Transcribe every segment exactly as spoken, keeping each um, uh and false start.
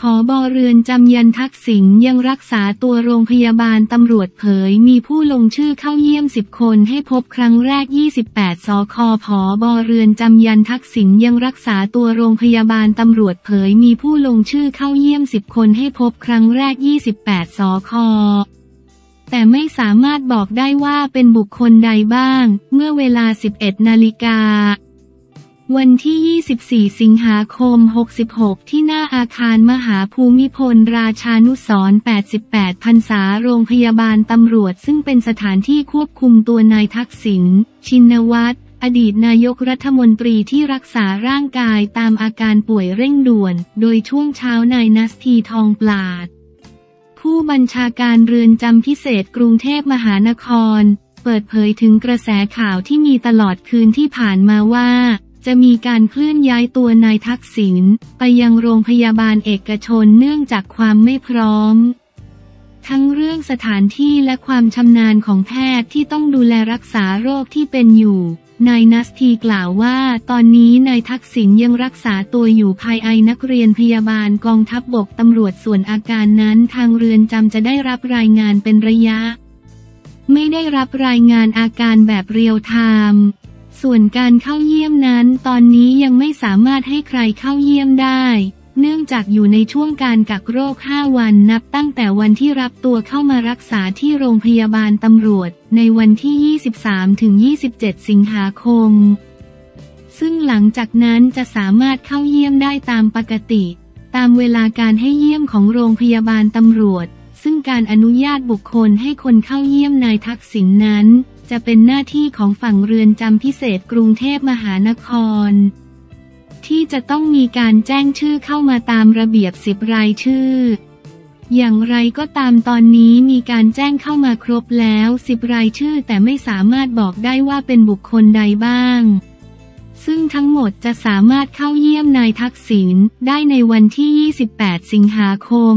บเรือนจำยันทักษิณยังรักษาตัวโรงพยาบาลตำรวจเผยมีผู้ลงชื่อเข้าเยี่ยมสิบคนให้พบครั้งแรกยี่สิบแปดสคผบเรือนจำยันทักษิณยังรักษาตัวโรงพยาบาลตำรวจเผยมีผู้ลงชื่อเข้าเยี่ยมสิบคนให้พบครั้งแรกยี่สิบแปดสคแต่ไม่สามารถบอกได้ว่าเป็นบุคคลใดบ้างเมื่อเวลา สิบเอ็ดนาฬิกาวันที่ ยี่สิบสี่ สิงหาคม หกสิบหก ที่หน้าอาคารมหาภูมิพลราชานุสรณ์ แปดสิบแปด พรรษาโรงพยาบาลตำรวจซึ่งเป็นสถานที่ควบคุมตัวนายทักษิณ ชินวัตร อดีตนายกรัฐมนตรีที่รักษาร่างกายตามอาการป่วยเร่งด่วนโดยช่วงเช้านายนัสทีทองปราดผู้บัญชาการเรือนจำพิเศษกรุงเทพมหานครเปิดเผยถึงกระแสข่าวที่มีตลอดคืนที่ผ่านมาว่าจะมีการเคลื่อนย้ายตัวนายทักษิณไปยังโรงพยาบาลเอกชนเนื่องจากความไม่พร้อมทั้งเรื่องสถานที่และความชำนาญของแพทย์ที่ต้องดูแลรักษาโรคที่เป็นอยู่นายนัสทีกล่าวว่าตอนนี้นายทักษิณยังรักษาตัวอยู่ภายในนักเรียนพยาบาลกองทัพบกตำรวจส่วนอาการนั้นทางเรือนจำจะได้รับรายงานเป็นระยะไม่ได้รับรายงานอาการแบบเรียลไทม์ส่วนการเข้าเยี่ยมนั้นตอนนี้ยังไม่สามารถให้ใครเข้าเยี่ยมได้เนื่องจากอยู่ในช่วงการกักโรคห้าวันนับตั้งแต่วันที่รับตัวเข้ามารักษาที่โรงพยาบาลตำรวจในวันที่ ยี่สิบสามถึงยี่สิบเจ็ด สิงหาคมซึ่งหลังจากนั้นจะสามารถเข้าเยี่ยมได้ตามปกติตามเวลาการให้เยี่ยมของโรงพยาบาลตำรวจซึ่งการอนุญาตบุคคลให้คนเข้าเยี่ยมนายทักษิณนั้นจะเป็นหน้าที่ของฝั่งเรือนจำพิเศษกรุงเทพมหานครที่จะต้องมีการแจ้งชื่อเข้ามาตามระเบียบสิบรายชื่ออย่างไรก็ตามตอนนี้มีการแจ้งเข้ามาครบแล้วสิบรายชื่อแต่ไม่สามารถบอกได้ว่าเป็นบุคคลใดบ้างซึ่งทั้งหมดจะสามารถเข้าเยี่ยมนายทักษิณได้ในวันที่ ยี่สิบแปด สิงหาคม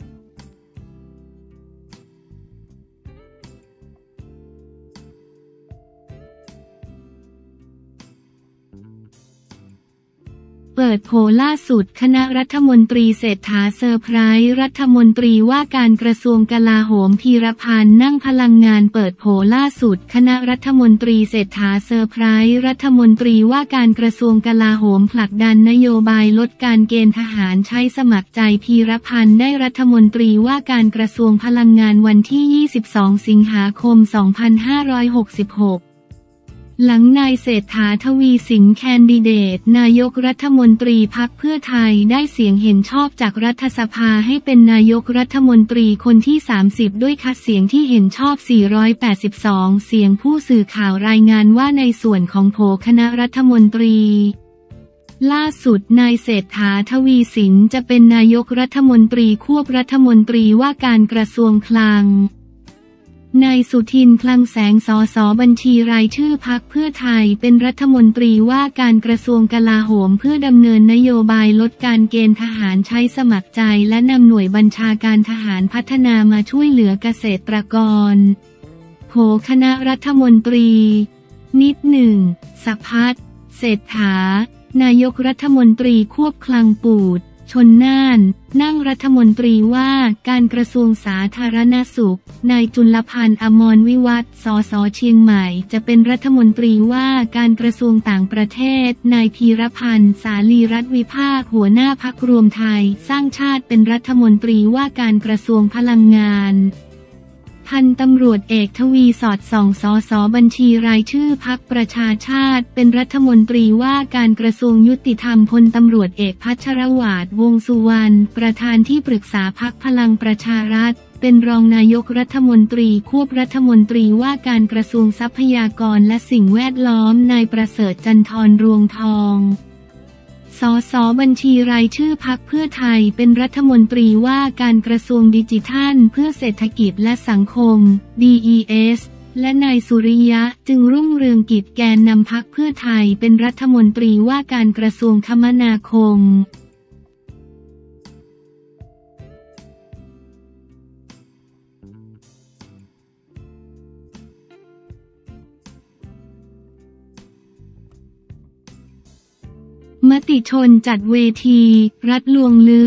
เปิดโผล่าสุดคณะรัฐมนตรีเศรษฐาเซอร์ไพรส์รัฐมนตรีว่าการกระทรวงกลาโหมพีรพันธ์นั่งพลังงานเปิดโผล่าสุดคณะรัฐมนตรีเศรษฐาเซอร์ไพรส์รัฐมนตรีว่าการกระทรวงกลาโหมผลักดันนโยบายลดการเกณฑ์ทหารใช้สมัครใจพีรพันธ์ได้รัฐมนตรีว่าการกระทรวงพลังงานวันที่ ยี่สิบสอง สิงหาคม สองพันห้าร้อยหกสิบหกหลังนายเศรษฐาทวีสินแคนดิเดตนายกรัฐมนตรีพรรคเพื่อไทยได้เสียงเห็นชอบจากรัฐสภาให้เป็นนายกรัฐมนตรีคนที่สามสิบด้วยคัดเสียงที่เห็นชอบสี่ร้อยแปดสิบสองเสียงผู้สื่อข่าวรายงานว่าในส่วนของโผคณะรัฐมนตรีล่าสุดนายเศรษฐาทวีสินจะเป็นนายกรัฐมนตรีควบรัฐมนตรีว่าการกระทรวงคลังนายสุทินคลังแสงสสบัญชีรายชื่อพรรคเพื่อไทยเป็นรัฐมนตรีว่าการกระทรวงกลาโหมเพื่อดำเนินนโยบายลดการเกณฑ์ทหารใช้สมัครใจและนำหน่วยบัญชาการทหารพัฒนามาช่วยเหลือเกษตรกรโผคณะรัฐมนตรีนิดหนึ่งสภัทรเศรษฐานายกรัฐมนตรีควบคลังปูดชลน่านนั่งรัฐมนตรีว่าการกระทรวงสาธารณสุขนายจุลพันธ์อมรวิวัฒน์สสเชียงใหม่จะเป็นรัฐมนตรีว่าการกระทรวงต่างประเทศนายพีรพันธ์สาลีรัฐวิภาคหัวหน้าพรรครวมไทยสร้างชาติเป็นรัฐมนตรีว่าการกระทรวงพลังงานพันตำรวจเอกทวีสอดส่องสสบัญชีรายชื่อพรรคประชาชาติเป็นรัฐมนตรีว่าการกระทรวงยุติธรรมพลตำรวจเอกพัชรวาทวงษ์สุวรรณประธานที่ปรึกษาพรรคพลังประชารัฐเป็นรองนายกรัฐมนตรีควบรัฐมนตรีว่าการกระทรวงทรัพยากรและสิ่งแวดล้อมนายประเสริฐจันทรรวงทองสสบัญชีรายชื่อพรรคเพื่อไทยเป็นรัฐมนตรีว่าการกระทรวงดิจิทัลเพื่อเศรษฐกิจและสังคม ดี อี เอส และนายสุริยะจึงรุ่งเรืองกิจแกนนำพรรคเพื่อไทยเป็นรัฐมนตรีว่าการกระทรวงคมนาคมมติชนจัดเวทีรัฐลวงลึก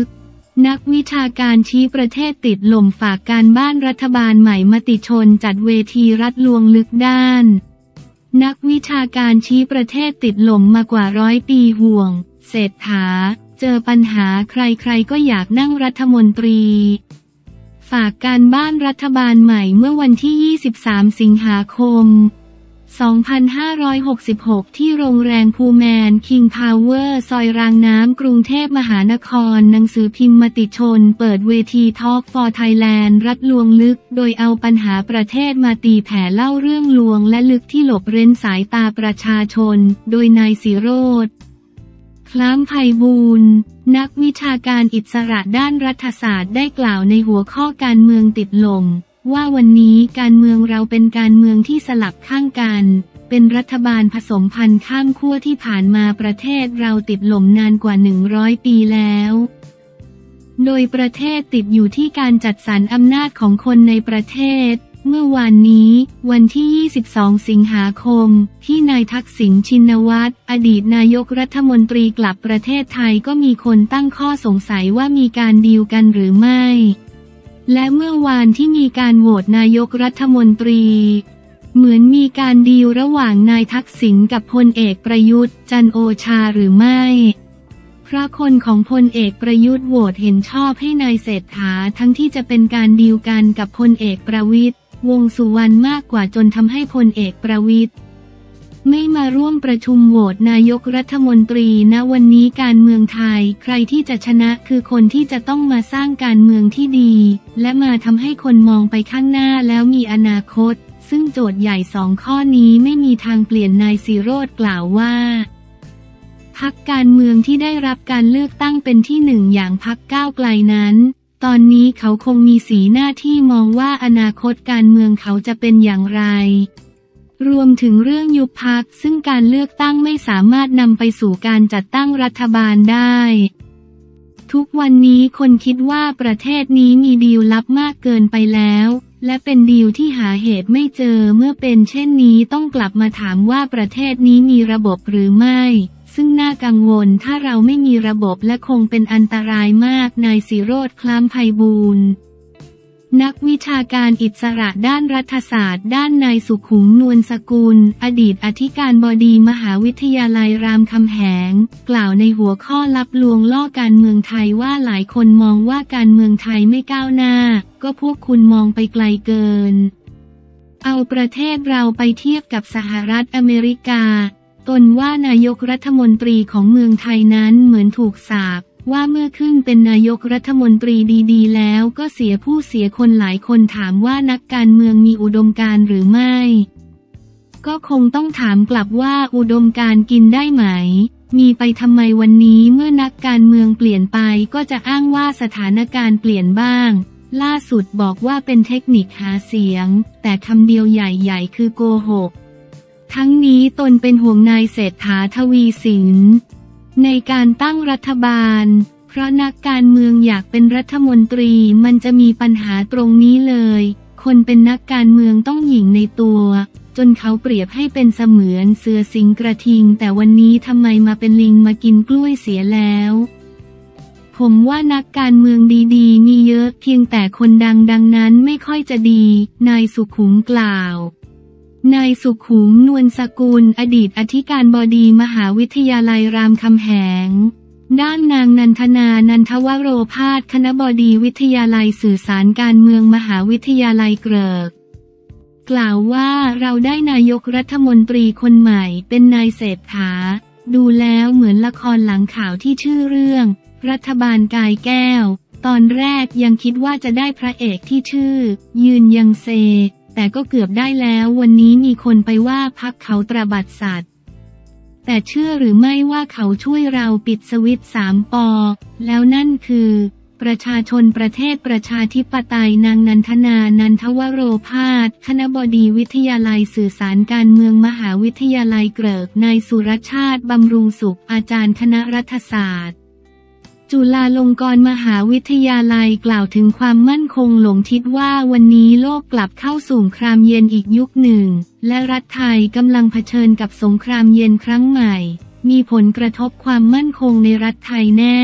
นักวิชาการชี้ประเทศติดลมฝากการบ้านรัฐบาลใหม่มติชนจัดเวทีรัฐลวงลึกด้านนักวิชาการชี้ประเทศติดลมมากว่าร้อยปีห่วงเศรษฐาเจอปัญหาใครๆก็อยากนั่งรัฐมนตรีฝากการบ้านรัฐบาลใหม่เมื่อวันที่ยี่สิบสามสิงหาคมสองพันห้าร้อยหกสิบหกที่โรงแรมพูแมนคิงพาวเวอร์ซอยรางน้ำกรุงเทพมหานครหนังสือพิมพ์มติชนเปิดเวที Talk for Thailand รัฐลวงลึกโดยเอาปัญหาประเทศมาตีแผ่เล่าเรื่องลวงและลึกที่หลบเร้นสายตาประชาชนโดยนายศิโรจน์คล้ามไพบูลย์นักวิชาการอิสระด้านรัฐศาสตร์ได้กล่าวในหัวข้อการเมืองติดลมว่าวันนี้การเมืองเราเป็นการเมืองที่สลับข้างกันเป็นรัฐบาลผสมพันธุ์ข้ามขั้วที่ผ่านมาประเทศเราติดลมนานกว่าหนึ่งร้อยปีแล้วโดยประเทศติดอยู่ที่การจัดสรรอำนาจของคนในประเทศเมื่อวานนี้วันที่ยี่สิบสองสิงหาคมที่นายทักษิณชินวัตรอดีตนายกรัฐมนตรีกลับประเทศไทยก็มีคนตั้งข้อสงสัยว่ามีการดีลกันหรือไม่และเมื่อวานที่มีการโหวตนายกรัฐมนตรีเหมือนมีการดีลระหว่างนายทักษิณกับพลเอกประยุทธ์จันทร์โอชาหรือไม่เพราะคนของพลเอกประยุทธ์โหวตเห็นชอบให้นายเศรษฐาทั้งที่จะเป็นการดีลกันกับพลเอกประวิตรวงษ์สุวรรณมากกว่าจนทำให้พลเอกประวิตรไม่มาร่วมประชุมโหวตนายกรัฐมนตรีณวันนี้การเมืองไทยใครที่จะชนะคือคนที่จะต้องมาสร้างการเมืองที่ดีและมาทำให้คนมองไปข้างหน้าแล้วมีอนาคตซึ่งโจทย์ใหญ่สองข้อนี้ไม่มีทางเปลี่ยนนายศิโรจน์กล่าวว่าพรรคการเมืองที่ได้รับการเลือกตั้งเป็นที่หนึ่งอย่างพรรคก้าวไกลนั้นตอนนี้เขาคงมีสีหน้าที่มองว่าอนาคตการเมืองเขาจะเป็นอย่างไรรวมถึงเรื่องยุบพรรคซึ่งการเลือกตั้งไม่สามารถนำไปสู่การจัดตั้งรัฐบาลได้ทุกวันนี้คนคิดว่าประเทศนี้มีดีลลับมากเกินไปแล้วและเป็นดีลที่หาเหตุไม่เจอเมื่อเป็นเช่นนี้ต้องกลับมาถามว่าประเทศนี้มีระบบหรือไม่ซึ่งน่ากังวลถ้าเราไม่มีระบบและคงเป็นอันตรายมากนายศิโรจน์คล้ามไพบูลย์นักวิชาการอิสระด้านรัฐศาสตร์ด้านนายสุขุมนวลสกุลอดีตอธิการบดีมหาวิทยาลัยรามคำแหงกล่าวในหัวข้อลับลวงล่อการเมืองไทยว่าหลายคนมองว่าการเมืองไทยไม่ก้าวหน้าก็พวกคุณมองไปไกลเกินเอาประเทศเราไปเทียบกับสหรัฐอเมริกาตนว่านายกรัฐมนตรีของเมืองไทยนั้นเหมือนถูกสาปว่าเมื่อขึ้นเป็นนายกรัฐมนตรีดีๆแล้วก็เสียผู้เสียคนหลายคนถามว่านักการเมืองมีอุดมการณ์หรือไม่ก็คงต้องถามกลับว่าอุดมการณ์กินได้ไหมมีไปทำไมวันนี้เมื่อนักการเมืองเปลี่ยนไปก็จะอ้างว่าสถานการณ์เปลี่ยนบ้างล่าสุดบอกว่าเป็นเทคนิคหาเสียงแต่คำเดียวใหญ่ๆคือโกหกทั้งนี้ตนเป็นห่วงนายเศรษฐาทวีสินในการตั้งรัฐบาลเพราะนักการเมืองอยากเป็นรัฐมนตรีมันจะมีปัญหาตรงนี้เลยคนเป็นนักการเมืองต้องหยิ่งในตัวจนเขาเปรียบให้เป็นเสมือนเสือสิงกระทิงแต่วันนี้ทำไมมาเป็นลิงมากินกล้วยเสียแล้วผมว่านักการเมืองดีๆมีเยอะเพียงแต่คนดังดังนั้นไม่ค่อยจะดีนายสุขุมกล่าวนายสุขุมนวลสกุลอดีตอธิการบดีมหาวิทยาลัยรามคำแหงด้านนางนันทนานันทวโรภาสคณบดีวิทยาลัยสื่อสารการเมืองมหาวิทยาลัยเกริกกล่าวว่าเราได้นายกรัฐมนตรีคนใหม่เป็นนายเศรษฐาดูแล้วเหมือนละครหลังข่าวที่ชื่อเรื่องรัฐบาลกายแก้วตอนแรกยังคิดว่าจะได้พระเอกที่ชื่อยืนยังเซแต่ก็เกือบได้แล้ววันนี้มีคนไปว่าพรรคเขาตระบัดสัตว์แต่เชื่อหรือไม่ว่าเขาช่วยเราปิดสวิตช์สามปอแล้วนั่นคือประชาชนประเทศประชาธิปไตยนางนันทนานันทวโรภาสคณบดีวิทยาลัยสื่อสารการเมืองมหาวิทยาลัยเกริกนายสุรชาติบำรุงสุขอาจารย์คณะรัฐศาสตร์จุฬาลงกรณ์มหาวิทยาลัยกล่าวถึงความมั่นคงหลงทิศว่าวันนี้โลกกลับเข้าสู่สงครามเย็นอีกยุคหนึ่งและรัฐไทยกำลังเผชิญกับสงครามเย็นครั้งใหม่มีผลกระทบความมั่นคงในรัฐไทยแน่เพ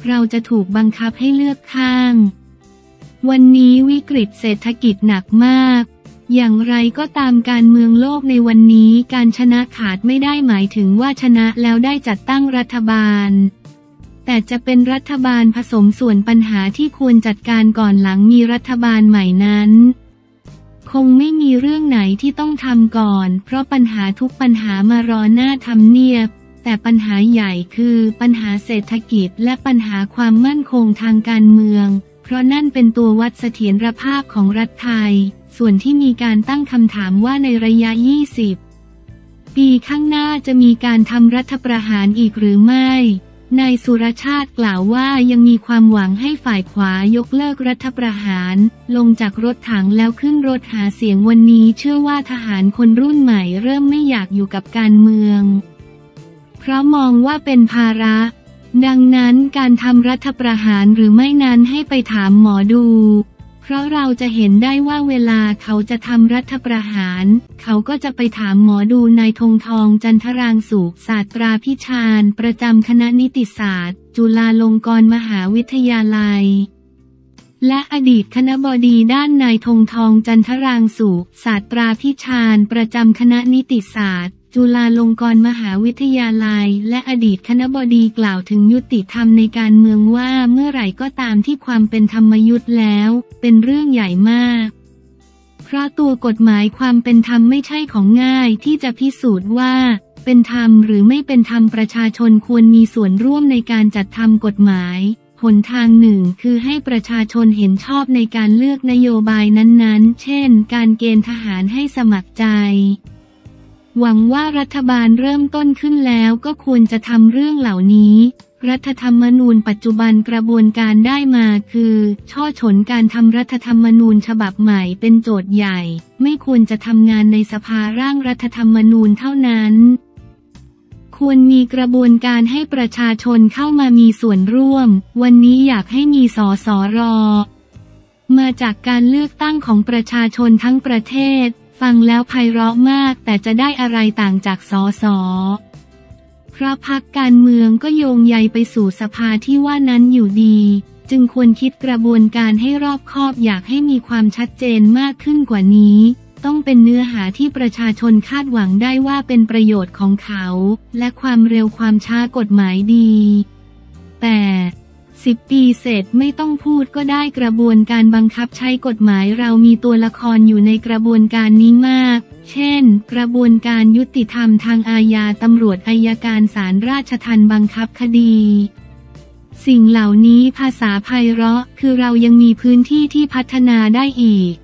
เราจะถูกบังคับให้เลือกข้างวันนี้วิกฤตเศรษฐกิจหนักมากอย่างไรก็ตามการเมืองโลกในวันนี้การชนะขาดไม่ได้หมายถึงว่าชนะแล้วได้จัดตั้งรัฐบาลแต่จะเป็นรัฐบาลผสมส่วนปัญหาที่ควรจัดการก่อนหลังมีรัฐบาลใหม่นั้นคงไม่มีเรื่องไหนที่ต้องทำก่อนเพราะปัญหาทุกปัญหามารอหน้าทำเนียบแต่ปัญหาใหญ่คือปัญหาเศรษฐกิจและปัญหาความมั่นคงทางการเมืองเพราะนั่นเป็นตัววัดเสถียรภาพของรัฐไทยส่วนที่มีการตั้งคำถามว่าในระยะยี่สิบปีข้างหน้าจะมีการทำรัฐประหารอีกหรือไม่นายสุรชาติกล่าวว่ายังมีความหวังให้ฝ่ายขวายกเลิกรัฐประหารลงจากรถถังแล้วขึ้นรถหาเสียงวันนี้เชื่อว่าทหารคนรุ่นใหม่เริ่มไม่อยากอยู่กับการเมืองเพราะมองว่าเป็นภาระดังนั้นการทำรัฐประหารหรือไม่นั้นให้ไปถามหมอดูเพราะเราจะเห็นได้ว่าเวลาเขาจะทำรัฐประหารเขาก็จะไปถามหมอดูนายธงทองจันทรางสุขศาสตราพิชาญประจำคณะนิติศาสตร์จุฬาลงกรณ์มหาวิทยาลัยและอดีตคณบดีด้านนายธงทองจันทรางสุขศาสตราพิชาญประจำคณะนิติศาสตร์จุฬาลงกรณ์มหาวิทยาลัยและอดีตคณบดีกล่าวถึงยุติธรรมในการเมืองว่าเมื่อไหร่ก็ตามที่ความเป็นธรรมยุติแล้วเป็นเรื่องใหญ่มากเพราะตัวกฎหมายความเป็นธรรมไม่ใช่ของง่ายที่จะพิสูจน์ว่าเป็นธรรมหรือไม่เป็นธรรมประชาชนควรมีส่วนร่วมในการจัดทำกฎหมายหนทางหนึ่งคือให้ประชาชนเห็นชอบในการเลือกนโยบายนั้นๆเช่นการเกณฑ์ทหารให้สมัครใจหวังว่ารัฐบาลเริ่มต้นขึ้นแล้วก็ควรจะทำเรื่องเหล่านี้รัฐธรรมนูญปัจจุบันกระบวนการได้มาคือช่อฉนการทำรัฐธรรมนูญฉบับใหม่เป็นโจทย์ใหญ่ไม่ควรจะทำงานในสภาร่างรัฐธรรมนูญเท่านั้นควรมีกระบวนการให้ประชาชนเข้ามามีส่วนร่วมวันนี้อยากให้มีสสร.มาจากการเลือกตั้งของประชาชนทั้งประเทศฟังแล้วไพเราะมากแต่จะได้อะไรต่างจากสสเพราะพรรคการเมืองก็โยงใยไปสู่สภาที่ว่านั้นอยู่ดีจึงควรคิดกระบวนการให้รอบคอบอยากให้มีความชัดเจนมากขึ้นกว่านี้ต้องเป็นเนื้อหาที่ประชาชนคาดหวังได้ว่าเป็นประโยชน์ของเขาและความเร็วความช้ากฎหมายดีแต่สิบปีเสร็จไม่ต้องพูดก็ได้กระบวนการบังคับใช้กฎหมายเรามีตัวละครอยู่ในกระบวนการนี้มากเช่นกระบวนการยุติธรรมทางอาญาตำรวจอัยการศาลราชทัณฑ์บังคับคดีสิ่งเหล่านี้ภาษาไพเราะคือเรายังมีพื้นที่ที่พัฒนาได้อีก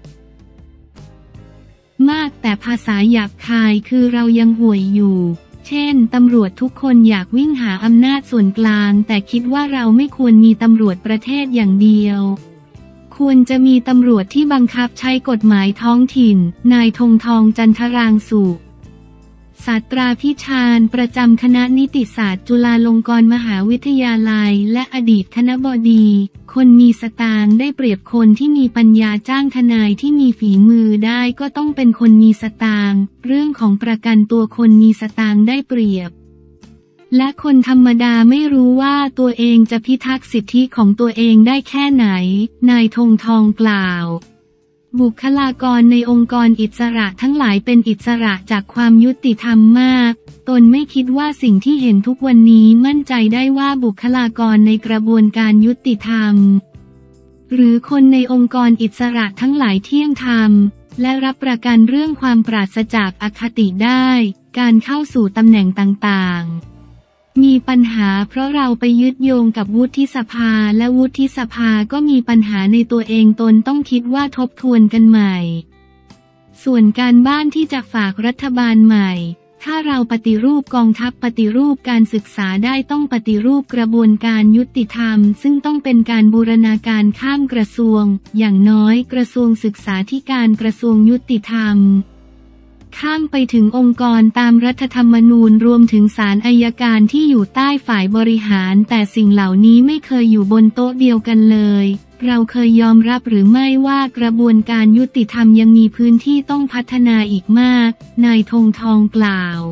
มากแต่ภาษาหยาบคายคือเรายังห่วยอยู่เช่นตำรวจทุกคนอยากวิ่งหาอำนาจส่วนกลางแต่คิดว่าเราไม่ควรมีตำรวจประเทศอย่างเดียวควรจะมีตำรวจที่บังคับใช้กฎหมายท้องถิ่นนายธงทองจันทรางสุขศาสตราพิชาญประจำคณะนิติศาสตร์จุฬาลงกรณ์มหาวิทยาลัยและอดีตคณบดีคนมีสตางค์ได้เปรียบคนที่มีปัญญาจ้างทนายที่มีฝีมือได้ก็ต้องเป็นคนมีสตางค์เรื่องของประกันตัวคนมีสตางค์ได้เปรียบและคนธรรมดาไม่รู้ว่าตัวเองจะพิทักษ์สิทธิของตัวเองได้แค่ไหนนายธงทองกล่าวบุคลากรในองค์กรอิสระทั้งหลายเป็นอิสระจากความยุติธรรมมากตนไม่คิดว่าสิ่งที่เห็นทุกวันนี้มั่นใจได้ว่าบุคลากรในกระบวนการยุติธรรมหรือคนในองค์กรอิสระทั้งหลายเที่ยงธรรมและรับประกันเรื่องความปราศจากอคติได้การเข้าสู่ตำแหน่งต่างๆมีปัญหาเพราะเราไปยึดโยงกับวุฒิสภาและวุฒิสภาก็มีปัญหาในตัวเองตนต้องคิดว่าทบทวนกันใหม่ส่วนการบ้านที่จะฝากรัฐบาลใหม่ถ้าเราปฏิรูปกองทัพปฏิรูปการศึกษาได้ต้องปฏิรูปกระบวนการยุติธรรมซึ่งต้องเป็นการบูรณาการข้ามกระทรวงอย่างน้อยกระทรวงศึกษาธิการกระทรวงยุติธรรมข้ามไปถึงองค์กรตามรัฐธรรมนูญรวมถึงศาลอัยการที่อยู่ใต้ฝ่ายบริหารแต่สิ่งเหล่านี้ไม่เคยอยู่บนโต๊ะเดียวกันเลยเราเคยยอมรับหรือไม่ว่ากระบวนการยุติธรรมยังมีพื้นที่ต้องพัฒนาอีกมากนายธงทองกล่าว